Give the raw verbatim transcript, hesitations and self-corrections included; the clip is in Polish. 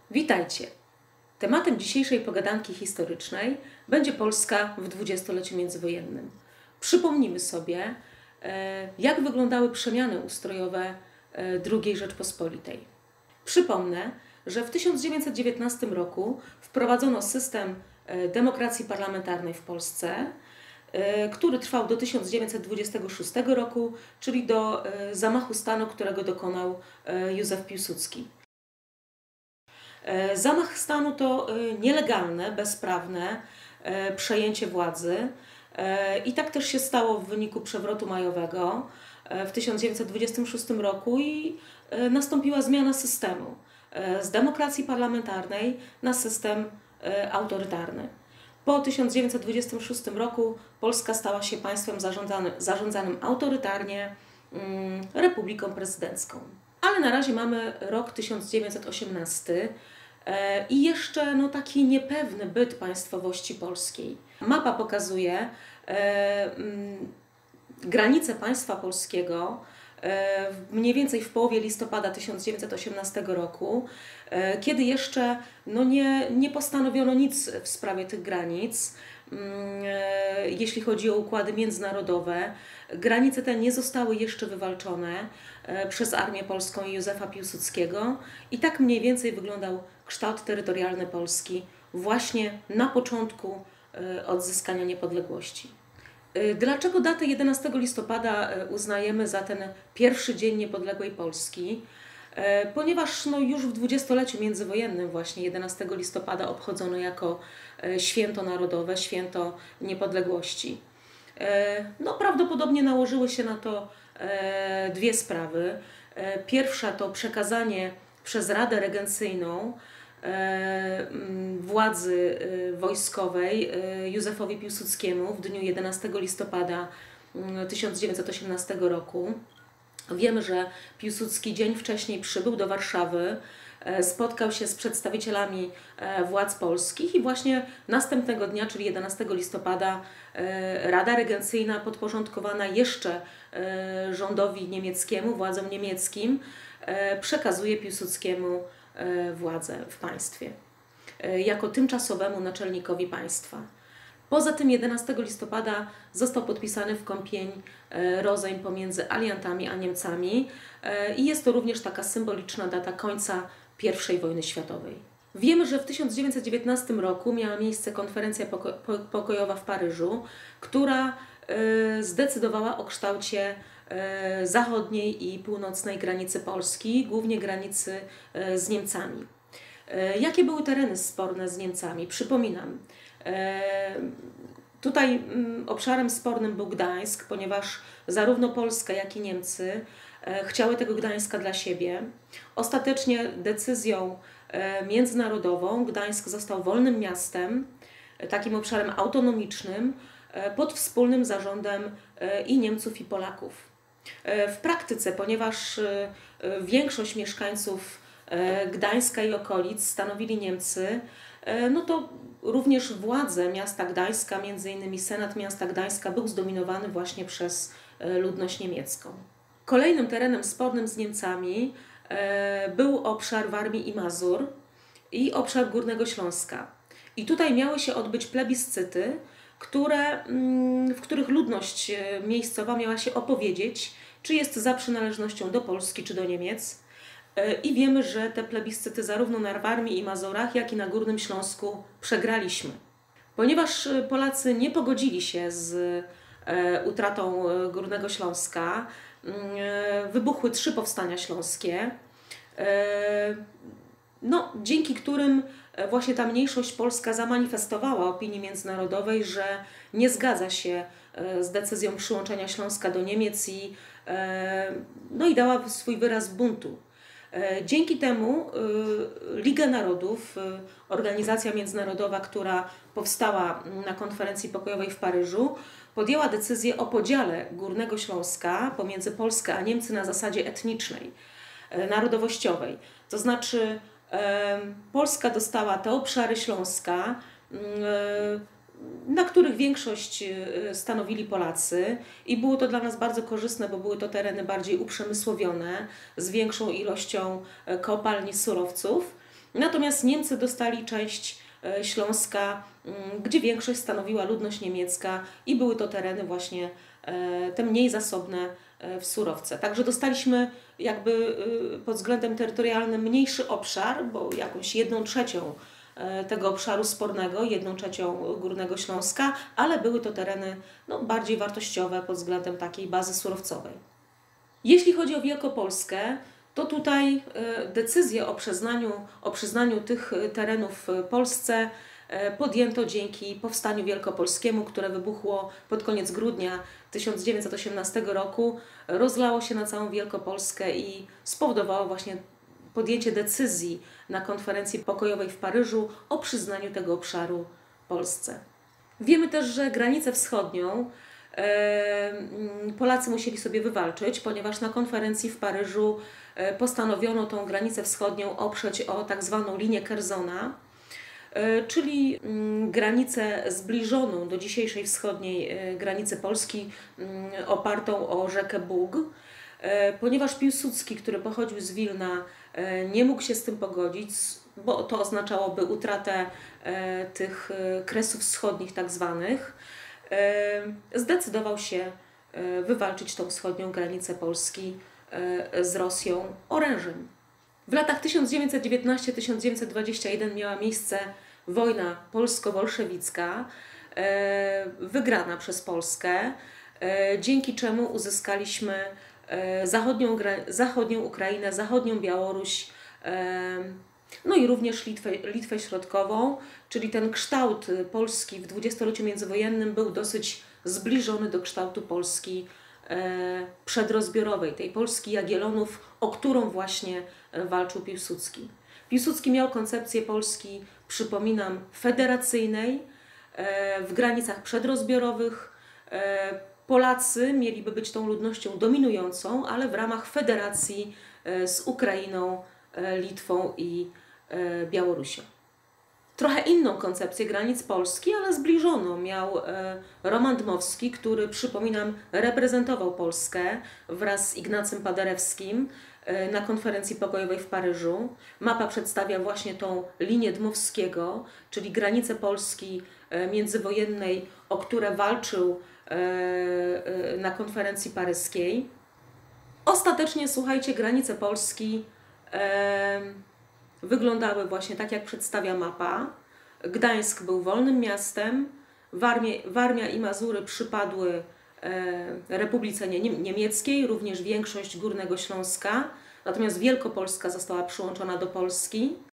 Witajcie! Tematem dzisiejszej pogadanki historycznej będzie Polska w dwudziestoleciu międzywojennym. Przypomnimy sobie, jak wyglądały przemiany ustrojowe drugiej Rzeczpospolitej. Przypomnę, że w tysiąc dziewięćset dziewiętnastym roku wprowadzono system demokracji parlamentarnej w Polsce, który trwał do tysiąc dziewięćset dwudziestego szóstego roku, czyli do zamachu stanu, którego dokonał Józef Piłsudski. Zamach stanu to nielegalne, bezprawne przejęcie władzy i tak też się stało w wyniku przewrotu majowego w tysiąc dziewięćset dwudziestym szóstym roku i nastąpiła zmiana systemu z demokracji parlamentarnej na system autorytarny. Po tysiąc dziewięćset dwudziestym szóstym roku Polska stała się państwem zarządzanym, zarządzanym autorytarnie, republiką prezydencką. Ale na razie mamy rok tysiąc dziewięćset osiemnasty i jeszcze no, taki niepewny byt państwowości polskiej. Mapa pokazuje e, m, granice państwa polskiego e, mniej więcej w połowie listopada tysiąc dziewięćset osiemnastego roku, e, kiedy jeszcze no, nie, nie postanowiono nic w sprawie tych granic. Jeśli chodzi o układy międzynarodowe, granice te nie zostały jeszcze wywalczone przez Armię Polską i Józefa Piłsudskiego i tak mniej więcej wyglądał kształt terytorialny Polski właśnie na początku odzyskania niepodległości. Dlaczego datę jedenastego listopada uznajemy za ten pierwszy dzień niepodległej Polski? Ponieważ no, już w dwudziestoleciu międzywojennym właśnie jedenastego listopada obchodzono jako święto narodowe, święto niepodległości. No, prawdopodobnie nałożyły się na to dwie sprawy. Pierwsza to przekazanie przez Radę Regencyjną władzy wojskowej Józefowi Piłsudskiemu w dniu jedenastego listopada tysiąc dziewięćset osiemnastego roku. Wiemy, że Piłsudski dzień wcześniej przybył do Warszawy, spotkał się z przedstawicielami władz polskich i właśnie następnego dnia, czyli jedenastego listopada, Rada Regencyjna podporządkowana jeszcze rządowi niemieckiemu, władzom niemieckim, przekazuje Piłsudskiemu władzę w państwie jako tymczasowemu naczelnikowi państwa. Poza tym jedenastego listopada został podpisany w Kąpień rozejm pomiędzy aliantami a Niemcami i jest to również taka symboliczna data końca pierwszej wojny światowej. Wiemy, że w tysiąc dziewięćset dziewiętnastym roku miała miejsce konferencja poko pokojowa w Paryżu, która zdecydowała o kształcie zachodniej i północnej granicy Polski, głównie granicy z Niemcami. Jakie były tereny sporne z Niemcami? Przypominam, tutaj obszarem spornym był Gdańsk, ponieważ zarówno Polska, jak i Niemcy chciały tego Gdańska dla siebie. Ostatecznie decyzją międzynarodową Gdańsk został wolnym miastem, takim obszarem autonomicznym, pod wspólnym zarządem i Niemców, i Polaków. W praktyce, ponieważ większość mieszkańców Gdańska i okolic stanowili Niemcy, no to również władze miasta Gdańska, między innymi Senat miasta Gdańska, był zdominowany właśnie przez ludność niemiecką. Kolejnym terenem spornym z Niemcami był obszar Warmii i Mazur i obszar Górnego Śląska. I tutaj miały się odbyć plebiscyty, które, w których ludność miejscowa miała się opowiedzieć, czy jest za przynależnością do Polski, czy do Niemiec. I wiemy, że te plebiscyty zarówno na Warmii i Mazurach, jak i na Górnym Śląsku przegraliśmy. Ponieważ Polacy nie pogodzili się z utratą Górnego Śląska, wybuchły trzy powstania śląskie, no, dzięki którym właśnie ta mniejszość polska zamanifestowała opinii międzynarodowej, że nie zgadza się z decyzją przyłączenia Śląska do Niemiec i, no, i dała swój wyraz buntu. Dzięki temu Liga Narodów, organizacja międzynarodowa, która powstała na konferencji pokojowej w Paryżu, podjęła decyzję o podziale Górnego Śląska pomiędzy Polskę a Niemcy na zasadzie etnicznej, narodowościowej. To znaczy Polska dostała te obszary Śląska, na których większość stanowili Polacy i było to dla nas bardzo korzystne, bo były to tereny bardziej uprzemysłowione, z większą ilością kopalń i surowców. Natomiast Niemcy dostali część Śląska, gdzie większość stanowiła ludność niemiecka i były to tereny właśnie te mniej zasobne w surowce. Także dostaliśmy jakby pod względem terytorialnym mniejszy obszar, bo jakąś jedną trzecią tego obszaru spornego, jedną trzecią Górnego Śląska, ale były to tereny no, bardziej wartościowe pod względem takiej bazy surowcowej. Jeśli chodzi o Wielkopolskę, to tutaj decyzję o przyznaniu, o przyznaniu tych terenów Polsce podjęto dzięki Powstaniu Wielkopolskiemu, które wybuchło pod koniec grudnia tysiąc dziewięćset osiemnastego roku, rozlało się na całą Wielkopolskę i spowodowało właśnie podjęcie decyzji na konferencji pokojowej w Paryżu o przyznaniu tego obszaru Polsce. Wiemy też, że granicę wschodnią Polacy musieli sobie wywalczyć, ponieważ na konferencji w Paryżu postanowiono tą granicę wschodnią oprzeć o tak zwaną linię Kerzona, czyli granicę zbliżoną do dzisiejszej wschodniej granicy Polski, opartą o rzekę Bug. Ponieważ Piłsudski, który pochodził z Wilna, nie mógł się z tym pogodzić, bo to oznaczałoby utratę tych kresów wschodnich tak zwanych, zdecydował się wywalczyć tą wschodnią granicę Polski z Rosją orężem. W latach tysiąc dziewięćset dziewiętnasty do tysiąc dziewięćset dwudziestego pierwszego miała miejsce wojna polsko-bolszewicka, wygrana przez Polskę, dzięki czemu uzyskaliśmy zachodnią, zachodnią Ukrainę, zachodnią Białoruś, no i również Litwę, Litwę Środkową, czyli ten kształt Polski w dwudziestoleciu międzywojennym był dosyć zbliżony do kształtu Polski przedrozbiorowej, tej Polski Jagiellonów, o którą właśnie walczył Piłsudski. Piłsudski miał koncepcję Polski, przypominam, federacyjnej, w granicach przedrozbiorowych. Polacy mieliby być tą ludnością dominującą, ale w ramach federacji z Ukrainą, Litwą i Białorusią. Trochę inną koncepcję granic Polski, ale zbliżoną miał Roman Dmowski, który, przypominam, reprezentował Polskę wraz z Ignacym Paderewskim na konferencji pokojowej w Paryżu. Mapa przedstawia właśnie tą linię Dmowskiego, czyli granicę Polski międzywojennej, o które walczył na konferencji paryskiej. Ostatecznie, słuchajcie, granice Polski wyglądały właśnie tak, jak przedstawia mapa. Gdańsk był wolnym miastem, Warmia, Warmia i Mazury przypadły Republice Niemieckiej, również większość Górnego Śląska, natomiast Wielkopolska została przyłączona do Polski.